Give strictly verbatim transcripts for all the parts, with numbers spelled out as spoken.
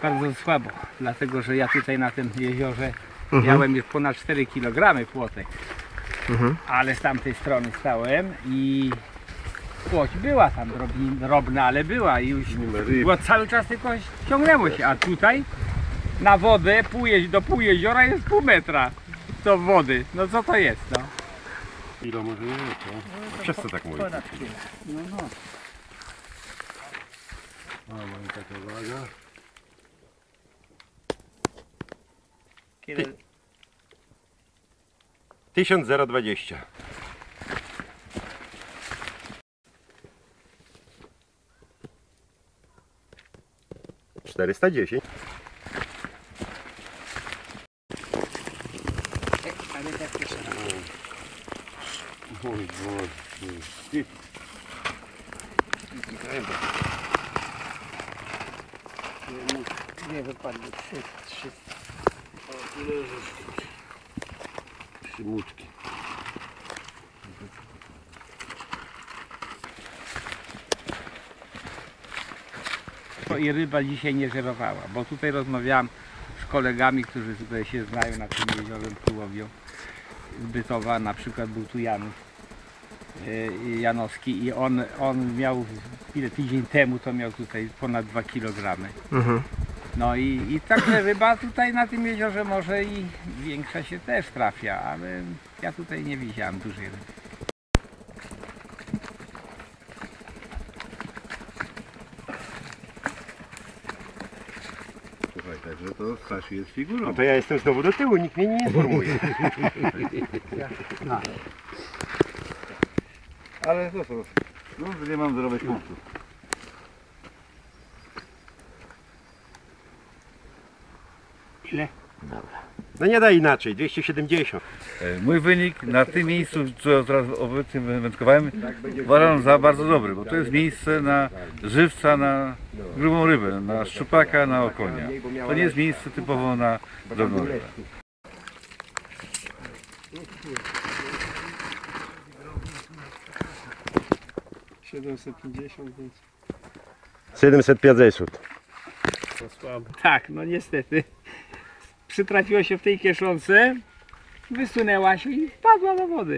Bardzo słabo, dlatego że ja tutaj na tym jeziorze Mhm. miałem już ponad cztery kilogramy płotek, Mhm. ale z tamtej strony stałem i płoć była tam drobni- drobna, ale była i już było cały czas tylko ciągnęło się, a tutaj na wodę pół jezi- do pół jeziora jest pół metra do wody. No co to jest, no? Ile może nie jest, no? Przez co tak mówię? No, no. A, mam taka waga. Kiedy... tysiąc dwadzieścia. czterysta dziesięć. Ale tak jeszcze raz. Mój Boże. Nie wypadnie, trzy, trzy. Przymuczki. I ryba dzisiaj nie żerowała, bo tutaj rozmawiałam z kolegami, którzy tutaj się znają na tym jeziorem Tułowią z Bytowa, na przykład był tu Janusz yy, Janowski i on, on miał, ile tydzień temu to miał tutaj ponad dwa kilogramy. Mhm. No i, i także ryba tutaj na tym jeziorze może i większa się też trafia, ale ja tutaj nie widziałem dużej ryby. Słuchaj, także to Stasiu jest figurą. No to ja jestem znowu do tyłu, nikt mnie nie informuje. Ale to co? No, że nie mam zdrowych punktów. Ile? No nie da inaczej, dwieście siedemdziesiąt. Mój wynik na tym miejscu, co teraz obecnie wędkowałem, uważam za bardzo dobry, bo to jest miejsce na żywca, na grubą rybę, na szczupaka, na okonia. To nie jest miejsce typowo na drobną rybę. siedemset pięćdziesiąt. siedemset pięćdziesiąt. Tak, no niestety. Przytrafiło się w tej kieszonce, wysunęła się i wpadła do wody.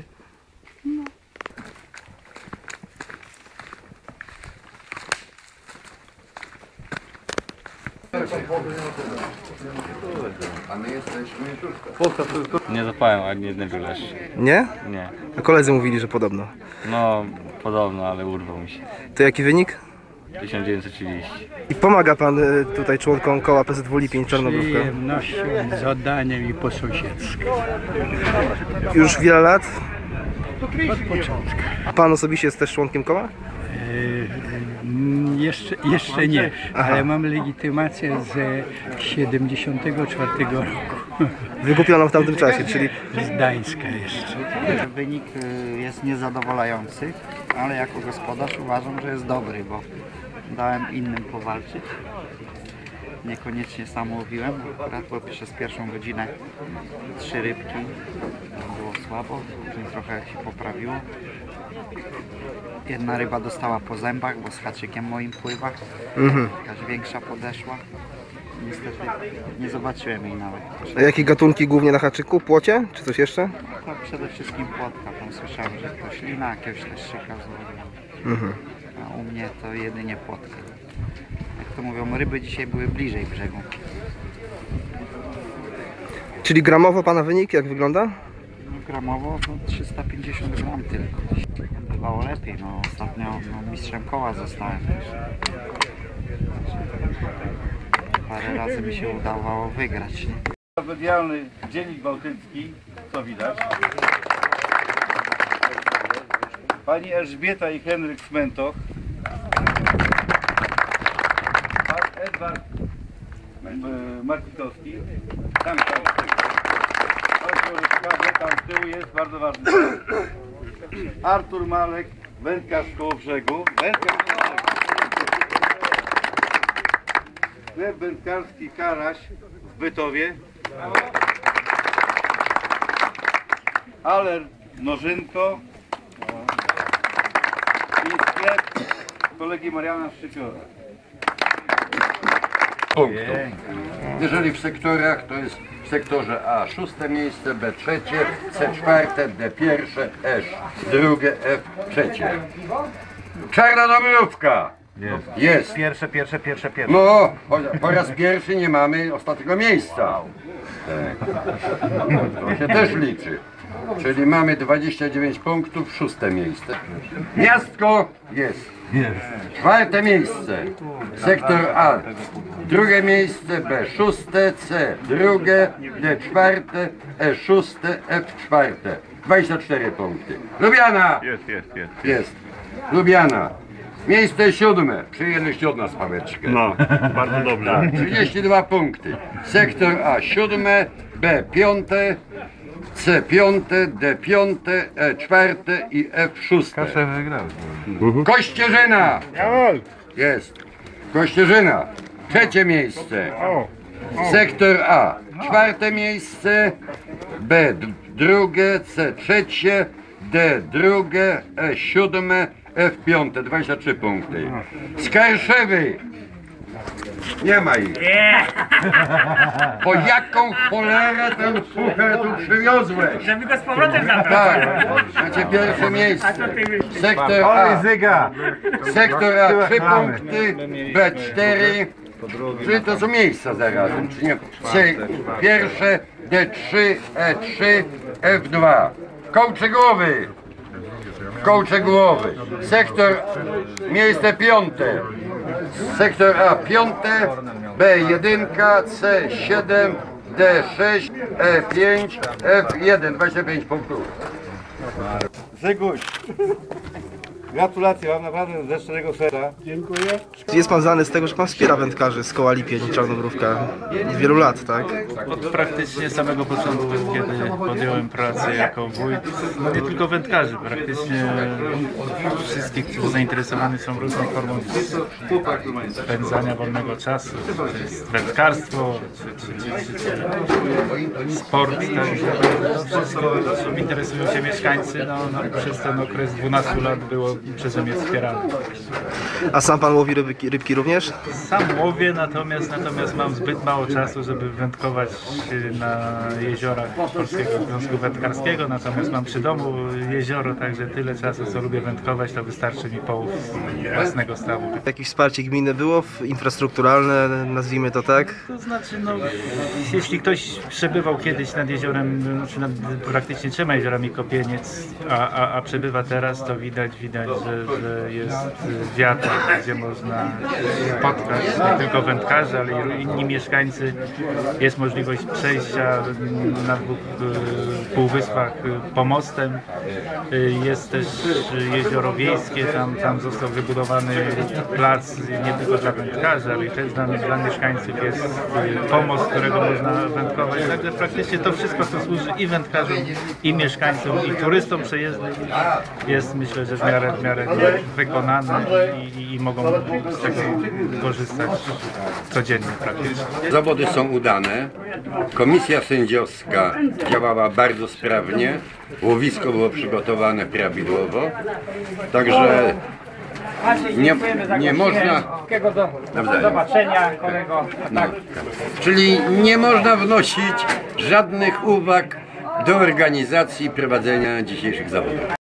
Nie zapałem ani jednego leszcza. Nie? Nie. A koledzy mówili, że podobno. No podobno, ale urwał mi się. To jaki wynik? tysiąc dziewięćset trzydzieści. I pomaga pan y, tutaj członkom koła P S W Lipień Czarnogórka? Przyjemnością, z oddaniem i po sąsiedzku. Już wiele lat? Od początku. A pan osobiście jest też członkiem koła? Mm, Jeszcze, jeszcze nie, Aha. ale mam legitymację z siedemdziesiątego czwartego roku. Wykupioną w tamtym czasie, czyli Z Gdańska jeszcze. Wynik y, jest niezadowalający, ale jako gospodarz uważam, że jest dobry, bo dałem innym powalczyć. Niekoniecznie sam łowiłem, akurat bo przez pierwszą godzinę trzy rybki, było słabo, później trochę się poprawiło. Jedna ryba dostała po zębach, bo z haczykiem moim pływa, mhm. jakaś większa podeszła. Niestety nie zobaczyłem jej nawet. A jakie gatunki głównie na haczyku? Płocie? Czy coś jeszcze? No, przede wszystkim płotka, tam słyszałem, że to ślina, jakiegoś leszczyka złowiłem. Mhm. A u mnie to jedynie płotka. Jak to mówią, ryby dzisiaj były bliżej brzegu. Czyli gramowo pana wynik jak wygląda? No, gramowo no, trzysta pięćdziesiąt gram tylko. Bywało lepiej, no ostatnio no, mistrzem koła zostałem też. Parę razy mi się udawało wygrać, nie? Medialny Dziennik Bałtycki, co widać. Pani Elżbieta i Henryk Smentoch. Pan Edward e, Markitowski. Tam, tam, tam z tyłu jest bardzo ważny. Artur Malek, wędkarz koło brzegu. Wędkarz koło brzegu. Sklep wędkarski Karaś w Bytowie. Aler Nożynko. I sklep kolegi Mariana Szczypiora. punktów. Jeżeli w sektorach, to jest w sektorze A szóste miejsce, B trzecie, C czwarte, D pierwsze, E drugie, F trzecie. Czarna Dobrówka! Jest. Jest. Pierwsze, pierwsze, pierwsze, pierwsze. No, po, po raz pierwszy nie mamy ostatniego miejsca. Tak. To się też liczy. Czyli mamy dwadzieścia dziewięć punktów, szóste miejsce. Miastko jest. Czwarte miejsce. Sektor A. Drugie miejsce, B szóste, C drugie, D czwarte, E szóste, F czwarte. dwadzieścia cztery punkty. Lubiana! Jest, jest, jest. Jest. Lubiana. Miejsce siódme. Przyjęliście od nas pałeczkę. No, bardzo dobrze. Tak, trzydzieści dwa punkty. Sektor A siódme, B piąte, C piąte, D piąte, E czwarte i F szóste. wygrał. Kościerzyna! Jest. Kościerzyna. Trzecie miejsce. Sektor A. Czwarte miejsce. B drugie, C trzecie, D drugie, E siódme, F piąte. dwadzieścia trzy punkty. Skarszewy. Nie ma ich. Po jaką cholerę ten puchar tu przywiozłeś? Żeby go z powrotem zabrać. Tak, macie pierwsze miejsce. Sektor A. Sektor A trzy punkty, B cztery. Czyli to są miejsca zarazem, czy nie? C pierwsze, D trzy, E trzy, F dwa. Kołcze głowy. Kołcze głowy. Sektor, miejsce piąte. Sektor A piąte, B jeden, C siedem, D sześć, E pięć, F jeden. dwadzieścia pięć punktów. Zeguś, gratulacje, mam naprawdę ze szczerego serca. Jest pan znany z tego, że pan wspiera wędkarzy z koła Lipień, Czarnogrówka od wielu lat, tak? Od praktycznie samego początku, kiedy podjąłem pracę jako wójt, no nie tylko wędkarzy, praktycznie wszystkich, którzy zainteresowani są różną formą spędzania wolnego czasu, czy jest wędkarstwo, czy, czy, czy, czy, czy sport, także to wszystko, czym interesują się mieszkańcy, no, no, przez ten okres dwunastu lat było przeze mnie wspierane. A sam pan łowi rybki, rybki również? Sam łowię, natomiast, natomiast mam zbyt mało czasu, żeby wędkować na jeziorach Polskiego Związku Wędkarskiego, natomiast mam przy domu jezioro, także tyle czasu, co lubię wędkować, to wystarczy mi połów własnego stawu. Jakieś wsparcie gminy było, infrastrukturalne, nazwijmy to tak? To znaczy, no, jeśli ktoś przebywał kiedyś nad jeziorem, znaczy nad praktycznie trzema jeziorami Kopieniec, a, a, a przebywa teraz, to widać, widać, że, że jest wiatr, gdzie można spotkać nie tylko wędkarzy, ale i inni mieszkańcy. Jest możliwość przejścia na dwóch półwyspach pomostem. Jest też jezioro wiejskie, tam, tam został wybudowany plac nie tylko dla wędkarzy, ale i też dla, dla mieszkańców jest pomost, którego można wędkować. Także praktycznie to wszystko, co służy i wędkarzom, i mieszkańcom, i turystom przejezdnym, jest, myślę, że w miarę, w miarę wykonane i, i, i mogą z tego korzystać codziennie praktycznie. Zawody są udane. Komisja sędziowska działała bardzo sprawnie. Łowisko było przygotowane prawidłowo. Także nie, nie można. Do zobaczenia, kolego. No, czyli nie można wnosić żadnych uwag do organizacji prowadzenia dzisiejszych zawodów.